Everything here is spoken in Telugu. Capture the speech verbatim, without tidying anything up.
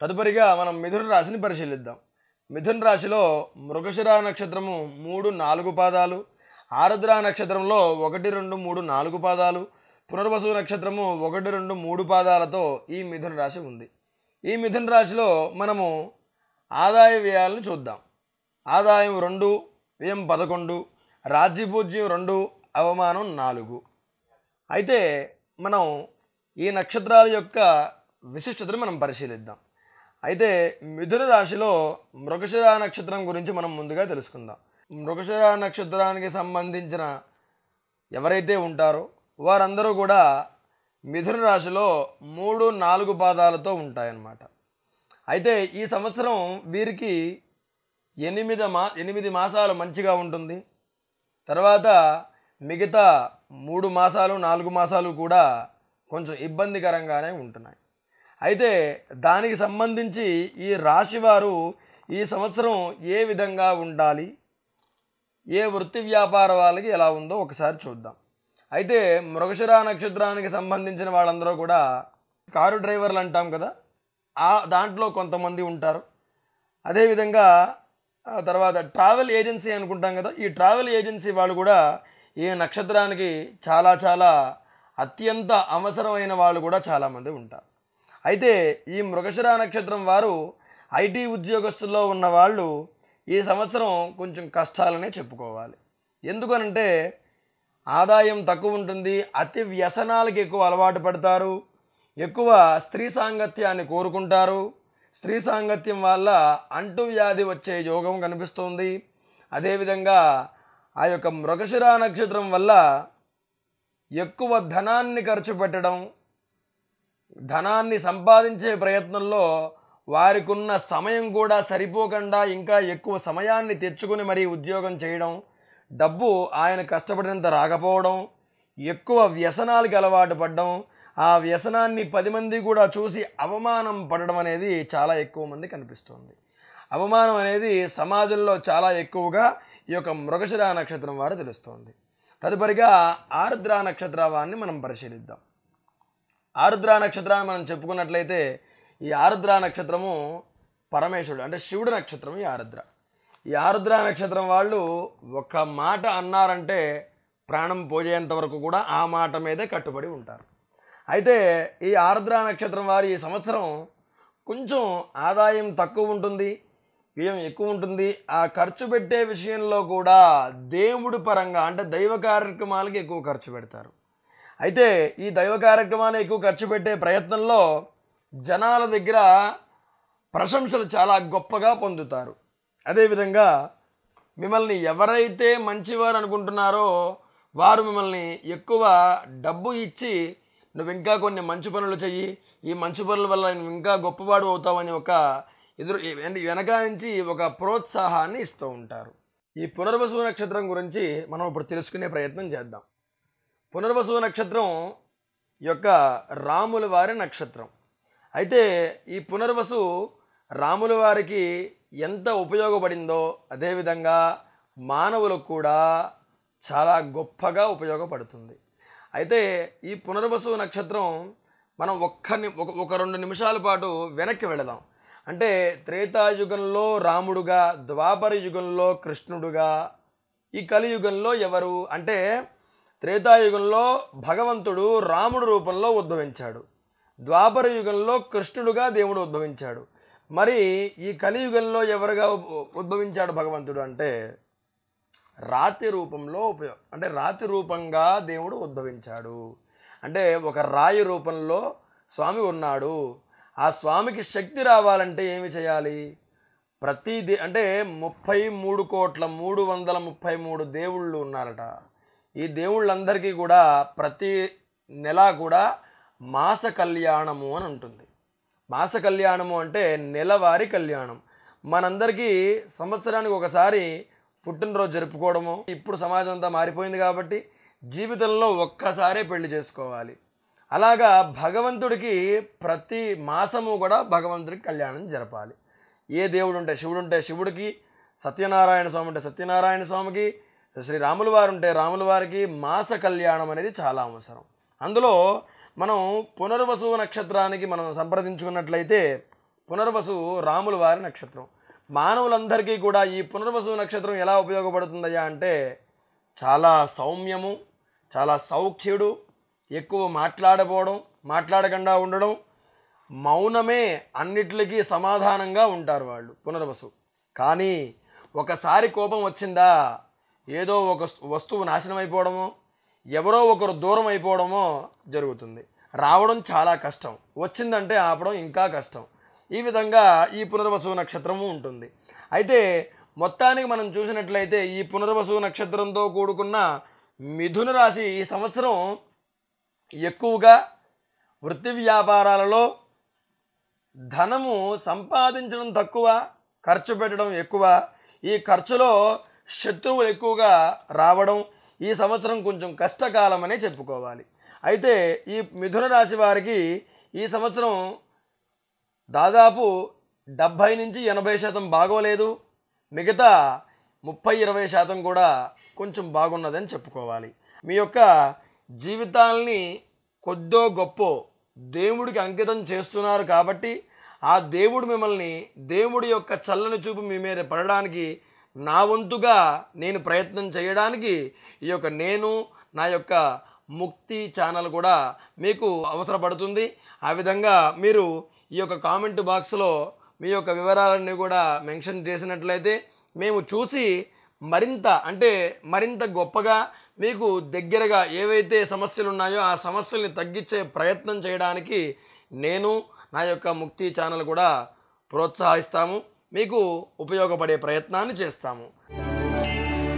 తదుపరిగా మనం మిథున రాశిని పరిశీలిద్దాం. మిథున రాశిలో మృగశిర నక్షత్రము మూడు నాలుగు పాదాలు, ఆరుద్ర నక్షత్రంలో ఒకటి రెండు మూడు నాలుగు పాదాలు, పునర్వసు నక్షత్రము ఒకటి రెండు మూడు పాదాలతో ఈ మిథున రాశి ఉంది. ఈ మిథున రాశిలో మనము ఆదాయ వ్యయాలను చూద్దాం. ఆదాయం రెండు, వ్యయం పదకొండు, రాజ్యపూజ్యం రెండు, అవమానం నాలుగు. అయితే మనం ఈ నక్షత్రాల యొక్క విశిష్టతను మనం పరిశీలిద్దాం. అయితే మిథున రాశిలో మృగశిర నక్షత్రం గురించి మనం ముందుగా తెలుసుకుందాం. మృగశిర నక్షత్రానికి సంబంధించిన ఎవరైతే ఉంటారో వారందరూ కూడా మిథున రాశిలో మూడు నాలుగు పాదాలతో ఉంటాయన్నమాట. అయితే ఈ సంవత్సరం వీరికి ఎనిమిది మా ఎనిమిది మాసాలు మంచిగా ఉంటుంది. తర్వాత మిగతా మూడు మాసాలు నాలుగు మాసాలు కూడా కొంచెం ఇబ్బందికరంగానే ఉంటున్నాయి. అయితే దానికి సంబంధించి ఈ రాశివారు ఈ సంవత్సరం ఏ విధంగా ఉండాలి, ఏ వృత్తి వ్యాపార వాళ్ళకి ఎలా ఉందో ఒకసారి చూద్దాం. అయితే మృగశిర నక్షత్రానికి సంబంధించిన వాళ్ళందరూ కూడా కారు డ్రైవర్లు అంటాం కదా, ఆ దాంట్లో కొంతమంది ఉంటారు. అదేవిధంగా తర్వాత ట్రావెల్ ఏజెన్సీ అనుకుంటాం కదా, ఈ ట్రావెల్ ఏజెన్సీ వాళ్ళు కూడా ఈ నక్షత్రానికి చాలా చాలా అత్యంత అవసరమైన వాళ్ళు కూడా చాలామంది ఉంటారు. అయితే ఈ మృగశిర నక్షత్రం వారు ఐటీ ఉద్యోగస్తుల్లో ఉన్న వాళ్ళు ఈ సంవత్సరం కొంచెం కష్టాలనే చెప్పుకోవాలి. ఎందుకనంటే ఆదాయం తక్కువ ఉంటుంది, అతి వ్యసనాలకు ఎక్కువ అలవాటు పడతారు, ఎక్కువ స్త్రీ సాంగత్యాన్ని కోరుకుంటారు. స్త్రీ సాంగత్యం వల్ల అంటువ్యాధి వచ్చే యోగం కనిపిస్తుంది. అదేవిధంగా ఆ యొక్క మృగశిర నక్షత్రం వల్ల ఎక్కువ ధనాన్ని ఖర్చు పెట్టడం, ధనాన్ని సంపాదించే ప్రయత్నంలో వారికి ఉన్న సమయం కూడా సరిపోకుండా ఇంకా ఎక్కువ సమయాన్ని తెచ్చుకొని మరీ ఉద్యోగం చేయడం, డబ్బు ఆయన కష్టపడినంత రాకపోవడం, ఎక్కువ వ్యసనాలకు అలవాటు పడడం, ఆ వ్యసనాన్ని పది మంది కూడా చూసి అవమానం పడడం అనేది చాలా ఎక్కువ మంది కనిపిస్తుంది. అవమానం అనేది సమాజంలో చాలా ఎక్కువగా ఈ యొక్క మృగశిర నక్షత్రం వారు తెలుస్తోంది. తదుపరిగా ఆరుద్ర నక్షత్రాన్ని మనం పరిశీలిద్దాం. ఆరుద్ర నక్షత్రాన్ని మనం చెప్పుకున్నట్లయితే ఈ ఆరుద్ర నక్షత్రము పరమేశ్వరుడు అంటే శివుడు నక్షత్రం. ఈ ఆరుద్ర ఈ ఆరుద్ర నక్షత్రం వాళ్ళు ఒక మాట అన్నారంటే ప్రాణం పోయేంత వరకు కూడా ఆ మాట మీదే కట్టుబడి ఉంటారు. అయితే ఈ ఆరుద్ర నక్షత్రం వారి ఈ సంవత్సరం కొంచెం ఆదాయం తక్కువ ఉంటుంది, వ్యయం ఎక్కువ ఉంటుంది. ఆ ఖర్చు పెట్టే విషయంలో కూడా దేవుడి పరంగా అంటే దైవ కార్యక్రమాలకి ఎక్కువ ఖర్చు పెడతారు. అయితే ఈ దైవ కార్యక్రమాన్ని ఎక్కువ ఖర్చు పెట్టే ప్రయత్నంలో జనాల దగ్గర ప్రశంసలు చాలా గొప్పగా పొందుతారు. అదేవిధంగా మిమ్మల్ని ఎవరైతే మంచివారు అనుకుంటున్నారో వారు మిమ్మల్ని ఎక్కువ డబ్బు ఇచ్చి నువ్వు ఇంకా కొన్ని మంచి పనులు చెయ్యి, ఈ మంచి పనుల వల్ల నువ్వు ఇంకా గొప్పవాడు అవుతావని ఒక ఎదురు వెనక నుంచి ఒక ప్రోత్సాహాన్ని ఇస్తూ ఉంటారు. ఈ పునర్వసు నక్షత్రం గురించి మనం ఇప్పుడు తెలుసుకునే ప్రయత్నం చేద్దాం. పునర్వసు నక్షత్రం యొక్క రాముల వారి నక్షత్రం. అయితే ఈ పునర్వసు రాముల వారికి ఎంత ఉపయోగపడిందో అదేవిధంగా మానవులకు కూడా చాలా గొప్పగా ఉపయోగపడుతుంది. అయితే ఈ పునర్వసు నక్షత్రం మనం ఒక్క ఒక రెండు నిమిషాల పాటు వెనక్కి వెళదాం. అంటే త్రేతాయుగంలో రాముడుగా, ద్వాపర యుగంలో కృష్ణుడుగా, ఈ కలియుగంలో ఎవరు అంటే త్రేతాయుగంలో భగవంతుడు రాముడు రూపంలో ఉద్భవించాడు, ద్వాపర యుగంలో కృష్ణుడుగా దేవుడు ఉద్భవించాడు. మరి ఈ కలియుగంలో ఎవరుగా ఉద్భవించాడు భగవంతుడు అంటే రాతి రూపంలో ఉపయోగ అంటే రాతి రూపంగా దేవుడు ఉద్భవించాడు. అంటే ఒక రాయి రూపంలో స్వామి ఉన్నాడు. ఆ స్వామికి శక్తి రావాలంటే ఏమి చేయాలి? ప్రతి దే అంటే ముప్పై మూడు కోట్ల మూడు వందల ముప్పై మూడు దేవుళ్ళు ఉన్నారట. ఈ దేవుళ్ళందరికీ కూడా ప్రతి నెల కూడా మాస కళ్యాణము అని ఉంటుంది. మాస కళ్యాణము అంటే నెలవారి కళ్యాణం. మనందరికీ సంవత్సరానికి ఒకసారి పుట్టినరోజు జరుపుకోవడము. ఇప్పుడు సమాజం అంతా మారిపోయింది కాబట్టి జీవితంలో ఒక్కసారే పెళ్లి చేసుకోవాలి. అలాగా భగవంతుడికి ప్రతి మాసము కూడా భగవంతుడికి కళ్యాణం జరపాలి. ఏ దేవుడు ఉంటే శివుడు ఉంటే శివుడికి, సత్యనారాయణ స్వామి ఉంటే సత్యనారాయణ స్వామికి, శ్రీరాముల వారు ఉంటే రాముల వారికి మాస కళ్యాణం అనేది చాలా అవసరం. అందులో మనం పునర్వసు నక్షత్రానికి మనం సంప్రదించుకున్నట్లయితే పునర్వసు రాముల వారి నక్షత్రం. మానవులందరికీ కూడా ఈ పునర్వసు నక్షత్రం ఎలా ఉపయోగపడుతుందయ్యా అంటే చాలా సౌమ్యము, చాలా సౌఖ్యుడు, ఎక్కువ మాట్లాడపోవడం, మాట్లాడకుండా ఉండడం, మౌనమే అన్నిటికీ సమాధానంగా ఉంటారు వాళ్ళు పునర్వసు. కానీ ఒకసారి కోపం వచ్చిందా ఏదో ఒక వస్తువు నాశనం అయిపోవడమో, ఎవరో ఒకరు దూరం అయిపోవడమో జరుగుతుంది. రావడం చాలా కష్టం, వచ్చిందంటే ఆపడం ఇంకా కష్టం. ఈ విధంగా ఈ పునర్వసు నక్షత్రము ఉంటుంది. అయితే మొత్తానికి మనం చూసినట్లయితే ఈ పునర్వసు నక్షత్రంతో కూడుకున్న మిథున రాశి ఈ సంవత్సరం ఎక్కువగా వృత్తి వ్యాపారాలలో ధనము సంపాదించడం తక్కువ, ఖర్చు పెట్టడం ఎక్కువ. ఈ ఖర్చులో శత్రువులు ఎక్కువగా రావడం ఈ సంవత్సరం కొంచెం కష్టకాలం అనే చెప్పుకోవాలి. అయితే ఈ మిథున రాశి వారికి ఈ సంవత్సరం దాదాపు డెబ్భై నుంచి ఎనభై శాతం బాగోలేదు, మిగతా ముప్పై ఇరవై శాతం కూడా కొంచెం బాగున్నదని చెప్పుకోవాలి. మీ యొక్క జీవితాల్ని కొద్దో గొప్పో దేవుడికి అంకితం చేస్తున్నారు కాబట్టి ఆ దేవుడు మిమ్మల్ని, దేవుడి యొక్క చల్లని చూపు మీ మీద పడడానికి నా వంతుగా నేను ప్రయత్నం చేయడానికి ఈ యొక్క నేను నా యొక్క ముక్తి ఛానల్ కూడా మీకు అవసరపడుతుంది. ఆ విధంగా మీరు ఈ యొక్క కామెంట్ బాక్స్లో మీ యొక్క వివరాలన్నీ కూడా మెన్షన్ చేసినట్లయితే మేము చూసి మరింత అంటే మరింత గొప్పగా మీకు దగ్గరగా ఏవైతే సమస్యలు ఉన్నాయో ఆ సమస్యల్ని తగ్గించే ప్రయత్నం చేయడానికి నేను నా యొక్క ముక్తి ఛానల్ కూడా ప్రోత్సహిస్తాము, మీకు ఉపయోగపడే ప్రయత్నాన్ని చేస్తాము.